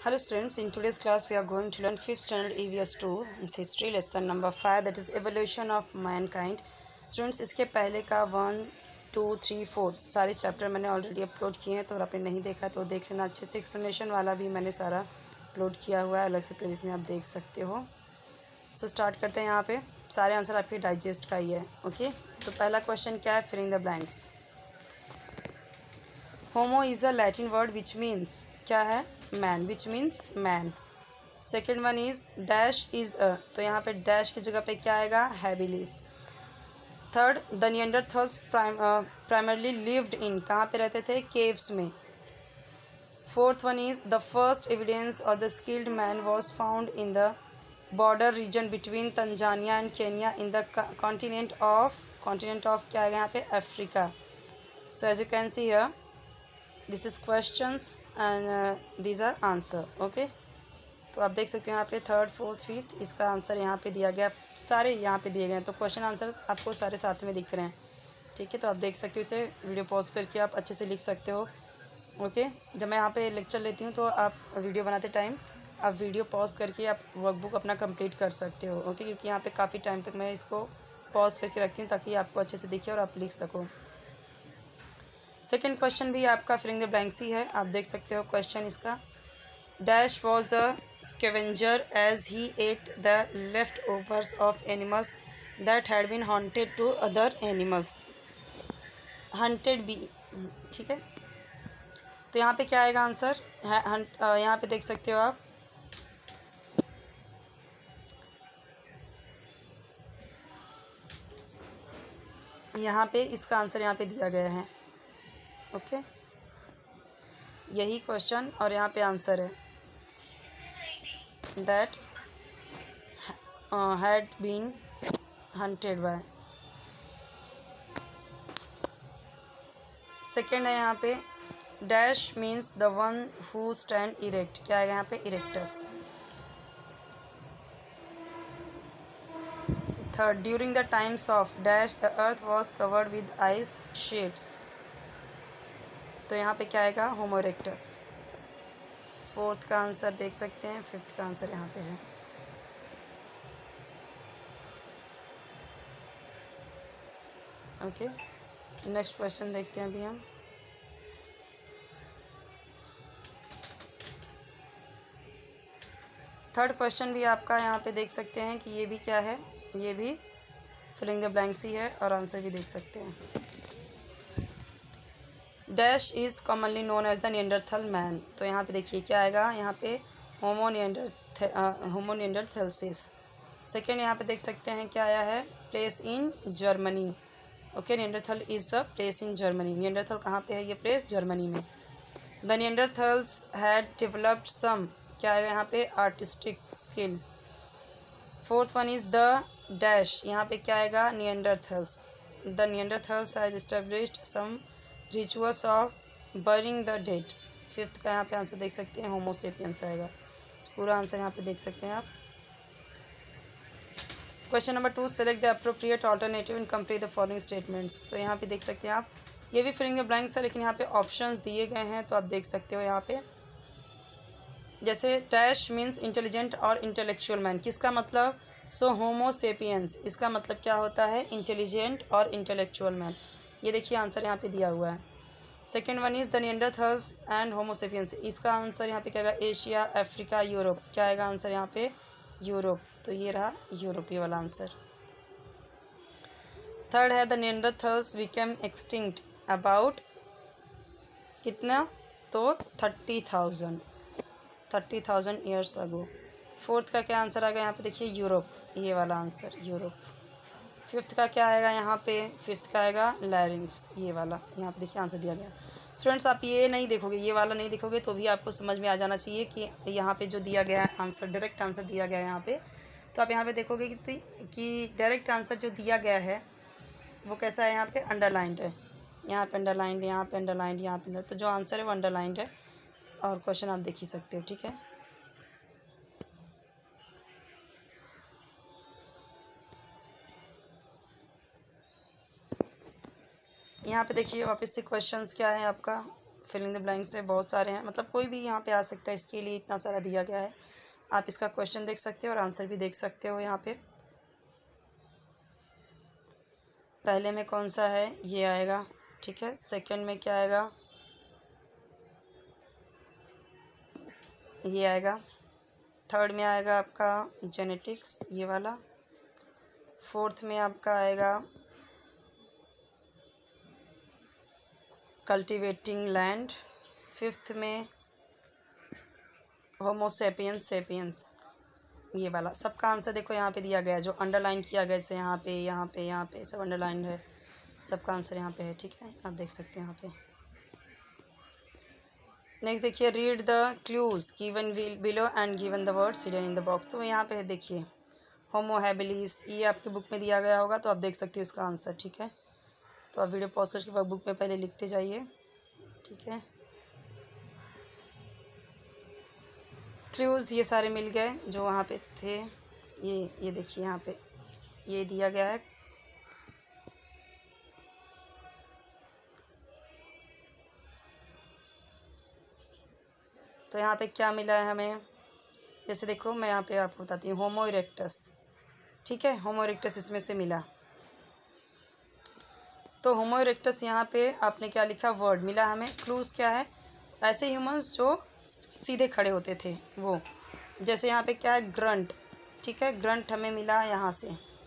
Hello students, in today's class we are going to learn 5th standard EVS 2 its history lesson number 5 that is evolution of mankind. Students इसके पहले का 1, 2, 3, 4 सारे chapter मैंने already upload किए हैं, तो अगर आपने नहीं देखा तो देख लेना अच्छे से। एक्सप्लेनेशन वाला भी मैंने सारा अपलोड किया हुआ है, अलग से प्लेलिस्ट में आप देख सकते हो। सो स्टार्ट करते हैं। यहाँ पे सारे आंसर आपके डाइजेस्ट का ही है। ओके, सो पहला क्वेश्चन क्या है, filling the blanks. Homo is a Latin word which means क्या है, man, which means man. Second one is dash is a, तो यहाँ पे डैश की जगह पे क्या आएगा, habilis. Third, the Neanderthals primarily lived in, कहाँ पे रहते थे, केव्स में। Fourth one is the first evidence of the skilled man was found in the border region between Tanzania and Kenya in the continent of क्या आएगा यहाँ पे, Africa. So as you can see here this is questions and these are answer. Okay, तो आप देख सकते हैं यहाँ पे थर्ड, फोर्थ, फिफ्थ इसका आंसर यहाँ पे दिया गया, सारे यहाँ पे दिए गए हैं, तो क्वेश्चन आंसर आपको सारे साथ में दिख रहे हैं। ठीक है, तो आप देख सकते हो, इसे वीडियो पॉज करके आप अच्छे से लिख सकते हो। ओके, जब मैं यहाँ पे लेक्चर लेती हूँ तो आप वीडियो बनाते टाइम आप वीडियो पॉज करके आप वर्कबुक अपना कंप्लीट कर सकते हो। ओके, क्योंकि यहाँ पे काफ़ी टाइम तक मैं इसको पॉज करके रखती हूँ ताकि आपको अच्छे से दिखे और आप लिख सको। सेकेंड क्वेश्चन भी आपका फिलिंग द ब्लैंक्स ही है, आप देख सकते हो क्वेश्चन इसका। Dash was a scavenger as he ate the leftovers of animals that had been haunted to other animals. Hunted by, ठीक है, तो यहाँ पे क्या आएगा आंसर, यहाँ पे देख सकते हो आप, यहाँ पे इसका आंसर यहाँ पे दिया गया है। ओके, यही क्वेश्चन और यहाँ पे आंसर है, that had been hunted by. Second है यहाँ पे dash means the one who stand erect, क्या आएगा यहाँ पे, erectus. Third, during the times of dash the earth was covered with ice shapes, तो यहाँ पे क्या आएगा, होमो इरेक्टस। फोर्थ का आंसर देख सकते हैं, फिफ्थ का आंसर यहाँ पे है। ओके, नेक्स्ट क्वेश्चन देखते हैं अभी हम। थर्ड क्वेश्चन भी आपका यहाँ पे देख सकते हैं कि ये भी क्या है, ये भी फिलिंग द ब्लैंक्स ही है और आंसर भी देख सकते हैं। Dash is commonly known as the Neanderthal man, तो यहाँ पे देखिए क्या आएगा, यहाँ पे होमो निएंडरथेल्सिस। सेकेंड यहाँ पे देख सकते हैं क्या आया है, place in Germany. Okay, Neanderthal is the place in Germany, Neanderthal कहाँ पे है, ये प्लेस जर्मनी में। The Neanderthals had developed some, क्या आएगा यहाँ पे, artistic skill. Fourth one is the dash, यहाँ पे क्या आएगा, Neanderthals. The Neanderthals had established some rituals of burying the dead. Fifth का यहाँ पे आंसर देख सकते हैं, होमो सेपियंस आएगा। पूरा आंसर यहाँ पे देख सकते हैं आप। Question number 2, select the appropriate alternative and complete the following statements, तो यहाँ पे देख सकते हैं आप, ये भी फिलिंग द ब्लैंक्स है लेकिन यहाँ पे ऑप्शंस दिए गए हैं, तो आप देख सकते हो यहाँ पे। जैसे डैश मीन्स इंटेलिजेंट और इंटेलेक्चुअल मैन, किसका मतलब, सो होमो सेपियंस, इसका मतलब क्या होता है, इंटेलिजेंट और इंटेलेक्चुअल मैन। ये देखिए आंसर यहाँ पे दिया हुआ है। Second one is the Neanderthals and homo sapiens, इसका आंसर यहाँ पे क्या आएगा, एशिया, अफ्रीका, यूरोप, क्या आएगा आंसर यहाँ पे, यूरोप, तो ये रहा यूरोपीय वाला आंसर। थर्ड है the Neanderthals became extinct about कितना, तो 30,000 ईयर्स अगो। फोर्थ का क्या आंसर आएगा यहाँ पे, देखिए यूरोप, ये वाला आंसर यूरोप। फिफ्थ का क्या आएगा यहाँ पे, फिफ्थ का आएगा लैरिंग्स, ये वाला, यहाँ पे देखिए आंसर दिया गया। स्टूडेंट्स आप ये नहीं देखोगे, ये वाला नहीं देखोगे तो भी आपको समझ में आ जाना चाहिए कि यहाँ पे जो दिया गया है आंसर, डायरेक्ट आंसर दिया गया है यहाँ पे, तो आप यहाँ पे देखोगे कि डायरेक्ट आंसर जो दिया गया है वो कैसा है, यहाँ पे अंडरलाइंड है, यहाँ पे अंडरलाइंड, यहाँ पे अंडरलाइंड, यहाँ पे तो जो आंसर है वो अंडरलाइंड है, और क्वेश्चन आप देख ही सकते हो। ठीक है, यहाँ पे देखिए वापस से क्वेश्चंस क्या है आपका, फिलिंग द ब्लैंक से बहुत सारे हैं, मतलब कोई भी यहाँ पे आ सकता है, इसके लिए इतना सारा दिया गया है। आप इसका क्वेश्चन देख सकते हो और आंसर भी देख सकते हो। यहाँ पे पहले में कौन सा है ये आएगा, ठीक है। सेकंड में क्या आएगा, ये आएगा। थर्ड में आएगा आपका जेनेटिक्स, ये वाला। फोर्थ में आपका आएगा कल्टिवेटिंग लैंड। फिफ्थ में होमो सेपियंस सेपियंस, ये वाला। सबका आंसर देखो यहाँ पे दिया गया है, जो अंडरलाइन किया गया, जैसे यहाँ पे यहाँ पे यहाँ पे सब अंडरलाइन है, सबका आंसर यहाँ पे है, ठीक है। आप देख सकते हैं यहाँ पे। नेक्स्ट देखिए, read the clues given below and given the words hidden in the box. तो यहाँ पे है देखिए होमो हैबिलिस, ये आपके बुक में दिया गया होगा, तो आप देख सकते हो इसका आंसर, ठीक है। तो आप वीडियो पॉज करके बुक में पहले लिखते जाइए, ठीक है। क्लूज़ ये सारे मिल गए जो वहाँ पे थे। ये देखिए यहाँ पे ये दिया गया है। तो यहाँ पे क्या मिला है हमें, जैसे देखो मैं यहाँ पे आपको बताती हूँ, होमो इरेक्टस, ठीक है। होमो इरेक्टस इसमें से मिला। तो होमो इरेक्टस यहाँ पे आपने क्या लिखा, वर्ड मिला हमें। क्लूज़ क्या है, ऐसे ह्यूमंस जो सीधे खड़े होते थे वो, जैसे यहाँ पे क्या है, ग्रंट, ठीक है। ग्रंट हमें मिला यहाँ से,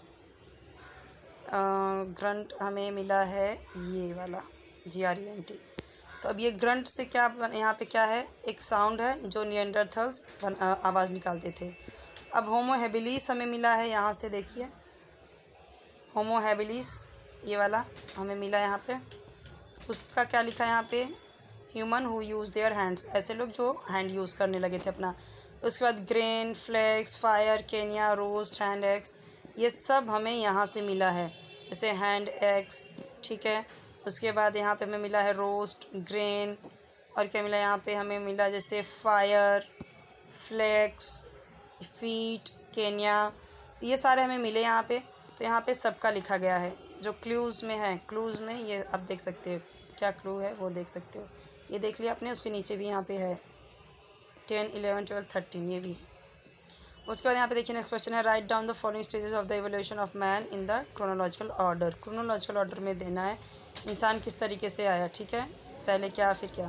ग्रंट हमें मिला है ये वाला GRENT। तो अब ये ग्रंट से क्या यहाँ पे क्या है, एक साउंड है जो निएंडरथल्स आवाज़ निकालते थे। अब होमो हैबिलिस हमें मिला है यहाँ से, देखिए होमो हैबिलिस ये वाला हमें मिला यहाँ पे। उसका क्या लिखा है यहाँ पे, human who use their hands, ऐसे लोग जो हैंड यूज़ करने लगे थे अपना। उसके बाद grain, flax, fire, Kenya, roast, hand axe, ये सब हमें यहाँ से मिला है, जैसे हैंड एक्स, ठीक है। उसके बाद यहाँ पे हमें मिला है रोस्ट, ग्रेन, और क्या मिला यहाँ पे हमें मिला, जैसे फायर, फ्लैक्स, फीट, केनिया, ये सारे हमें मिले यहाँ पे। तो यहाँ पे सबका लिखा गया है जो क्लूज़ में है। क्लूज़ में ये आप देख सकते हो क्या क्लू है, वो देख सकते हो। ये देख लिया आपने, उसके नीचे भी यहाँ पे है 10, 11, 12, 13, ये भी। उसके बाद यहाँ पे देखिए नेक्स्ट क्वेश्चन है, write down the following stages of the evolution of man in the chronological order. Chronological order में देना है इंसान किस तरीके से आया, ठीक है। पहले क्या फिर क्या।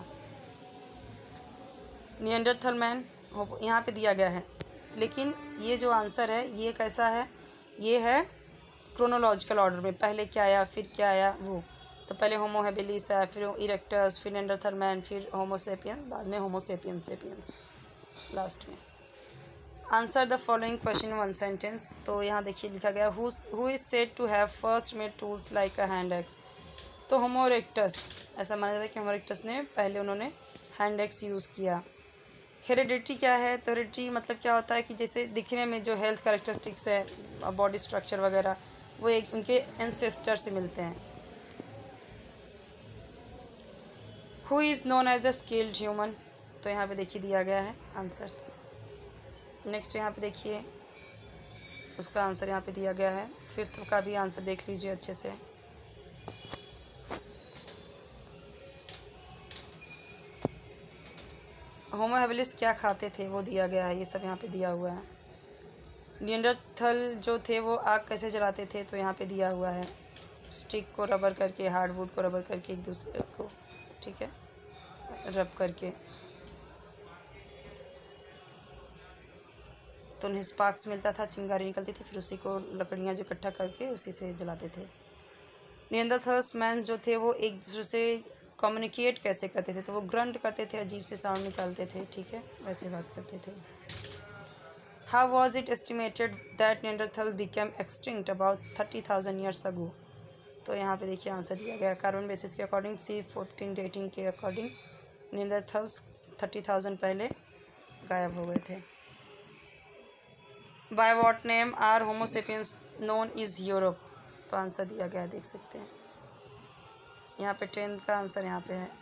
निएंडरथल मैन यहाँ पे दिया गया है, लेकिन ये जो आंसर है ये कैसा है, ये है क्रोनोलॉजिकल ऑर्डर में, पहले क्या आया फिर क्या आया वो। तो पहले होमो हैबिलिस आया, फिर इरेक्टस, फिर निएंडरथल मैन, फिर होमो सेपियंस, बाद में होमो सेपियंस सेपियंस लास्ट में। Answer the following question in one sentence. तो यहाँ देखिए लिखा गया, who is said to have first made tools like a hand axe. तो होमो इरेक्टस, ऐसा माना जाता है कि होमो इरेक्टस ने पहले उन्होंने हैंड एक्स यूज़ किया। हेरिडिटी क्या है, तो हेरिडिटी मतलब क्या होता है कि जैसे दिखने में जो हेल्थ कैरेक्टरिस्टिक्स है, बॉडी स्ट्रक्चर वगैरह, वो एक उनके एंसेस्टर से मिलते हैं। Who is known as the skilled human, तो यहाँ पे देखिए दिया गया है आंसर। नेक्स्ट यहाँ पे देखिए उसका आंसर यहाँ पे दिया गया है। फिफ्थ का भी आंसर देख लीजिए अच्छे से। होमो हैबिलिस क्या खाते थे वो दिया गया है, ये सब यहाँ पे दिया हुआ है। निएंडरथल जो थे वो आग कैसे जलाते थे, तो यहाँ पे दिया हुआ है, स्टिक को रबर करके, हार्डवुड को रबर करके एक दूसरे को, ठीक है, रब करके, तो उन्हें स्पार्क्स मिलता था, चिंगारी निकलती थी, फिर उसी को लकड़ियाँ जो इकट्ठा करके उसी से जलाते थे। निएंडरथल्स मैन जो थे वो एक दूसरे से कम्युनिकेट कैसे करते थे, तो वो ग्रंट करते थे, अजीब से साउंड निकालते थे, ठीक है, वैसे बात करते थे। How was it estimated that Neanderthal became extinct about 30,000 years ago. तो यहाँ पे देखिए आंसर दिया गया, कार्बन बेसिस के अकॉर्डिंग, C14 डेटिंग के अकॉर्डिंग निएंडरथल्स 30,000 पहले गायब हो गए थे। By what name are Homo sapiens known is Europe, तो आंसर दिया गया है, देख सकते हैं यहाँ पे। 10 का आंसर यहाँ पे है।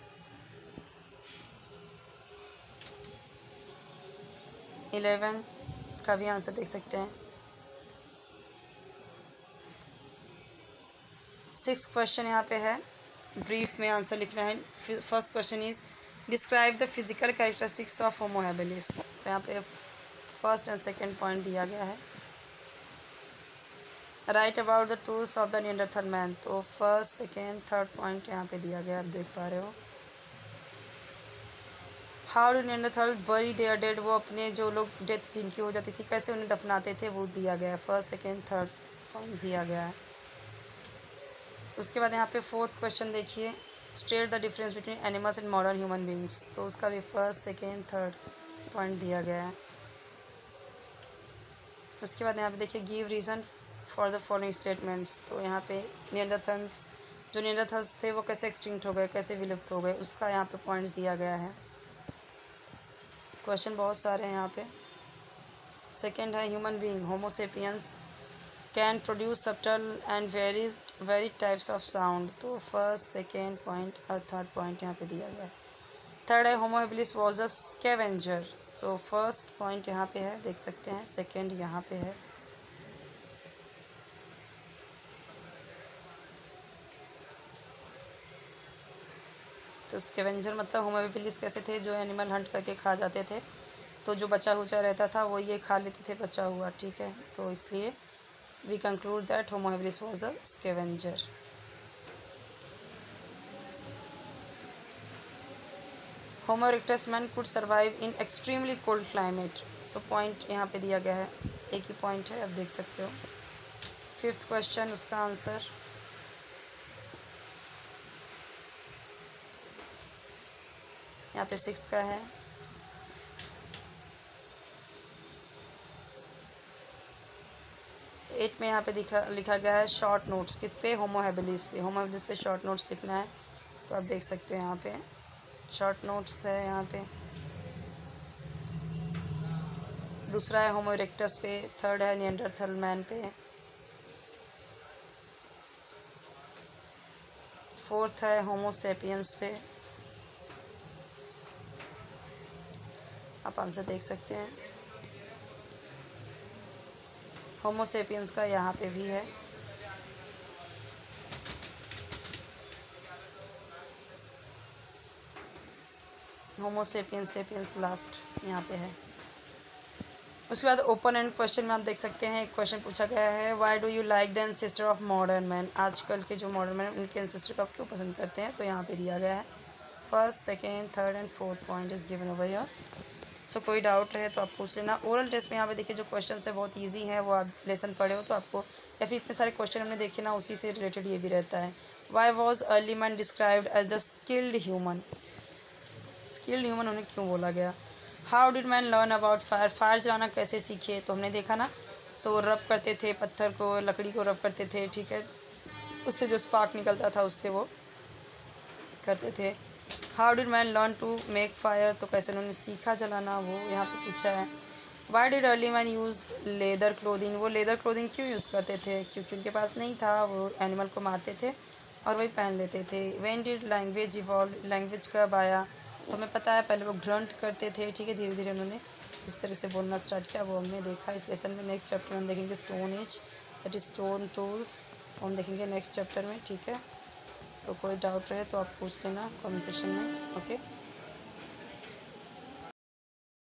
11 का भी आंसर देख सकते हैं। 6 क्वेश्चन यहाँ पे है, ब्रीफ में आंसर लिखना है। First question is describe the physical characteristics of Homo habilis. तो यहाँ पे फर्स्ट एंड सेकेंड पॉइंट दिया गया है। Write about the tools of the Neanderthal man. तो फर्स्ट सेकेंड थर्ड पॉइंट यहाँ पे दिया गया, आप देख पा रहे हो। How do Neanderthal bury their dead. वो अपने जो लोग डेथ जिनकी हो जाती थी कैसे उन्हें दफनाते थे वो दिया गया है। फर्स्ट सेकेंड थर्ड पॉइंट दिया गया है। उसके बाद यहाँ पे फोर्थ क्वेश्चन देखिए, state the difference between animals and modern human beings. तो उसका भी फर्स्ट सेकेंड थर्ड पॉइंट दिया गया है। उसके बाद यहाँ पे देखिए give reason for the following statements. तो यहाँ पे निएंडरथल्स थे वो कैसे एक्सटिंक्ट हो गए, कैसे विलुप्त हो गए, उसका यहाँ पे पॉइंट्स दिया गया है। क्वेश्चन बहुत सारे हैं यहाँ पे। सेकेंड है human being Homo sapiens can produce subtle and very types of sound. तो फर्स्ट सेकेंड पॉइंट और थर्ड पॉइंट यहाँ पे दिया गया है। थर्ड है Homo habilis was a scavenger. So first point यहाँ पे है, देख सकते हैं, सेकेंड यहाँ पे है। तो स्कैवेंजर मतलब होमो हैबिलिस कैसे थे, जो एनिमल हंट करके खा जाते थे, तो जो बचा हुआ रहता था वो ये खा लेते थे बचा हुआ, ठीक है। तो इसलिए we conclude that Homo habilis was a scavenger. Homo erectus man could survive in extremely cold climate. So point यहाँ पे दिया गया है, एक ही पॉइंट है, आप देख सकते हो। फिफ्थ क्वेश्चन, उसका आंसर यहाँ पे सिक्स्थ का है। एट में यहाँ पे लिखा गया है शॉर्ट नोट्स, किस पे, होमो हैबिलिस पे। होमो हैबिलिस पे शॉर्ट नोट्स लिखना है। तो आप देख सकते हैं यहाँ पे शॉर्ट नोट्स है यहाँ पे। दूसरा है होमो इरेक्टस पे, थर्ड है निएंडरथल मैन पे, फोर्थ है होमो सेपियंस पे। आप आंसर देख सकते हैं। होमो सेपियंस का यहाँ पे भी है। होमो सेपियंस लास्ट यहाँ पे है। उसके बाद ओपन एंड क्वेश्चन में आप देख सकते हैं, एक क्वेश्चन पूछा गया है, why do you like the ancestor of modern man. आजकल के जो मॉडर्न मैन उनके एंसेस्टर को आप क्यों पसंद करते हैं। तो यहाँ पे दिया गया है first second third and fourth point is given over here. So कोई डाउट रहे तो आप पूछ लेना। ओरल टेस्ट में यहाँ पे देखिए जो क्वेश्चन है बहुत ईजी है, वो आप लेसन पढ़े हो तो आपको, या फिर इतने सारे क्वेश्चन हमने देखे ना, उसी से रिलेटेड ये भी रहता है। Why was early man described as the skilled human. Skilled human उन्हें क्यों बोला गया। How did man learn about fire. Fire जलाना कैसे सीखे। तो हमने देखा ना, तो रब करते थे पत्थर को, लकड़ी को रब करते थे, ठीक है, उससे जो स्पार्क निकलता था उससे वो करते थे। How did man learn to make fire. तो कैसे उन्होंने सीखा जलाना, वो यहाँ पे पूछा है। Why did early man use leather clothing. वो लेदर क्लोथिंग क्यों यूज़ करते थे, क्योंकि उनके पास नहीं था, वो एनिमल को मारते थे और वही पहन लेते थे। When did language evolve. Language कब आया। तो हमें पता है पहले वो ग्रंट करते थे, ठीक है, धीरे धीरे उन्होंने इस तरह से बोलना स्टार्ट किया, वो हमने देखा इस लेसन में। नेक्स्ट चैप्टर में हम देखेंगे stone age, that is stone tools, हम देखेंगे नेक्स्ट चैप्टर में, ठीक है। तो कोई डाउट रहे तो आप पूछ लेना कमेंट सेक्शन में, ओके।